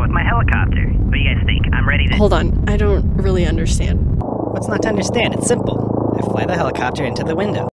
with my helicopter. What do you guys think? I'm ready to... Hold on, I don't really understand. What's not to understand? It's simple. I fly the helicopter into the window.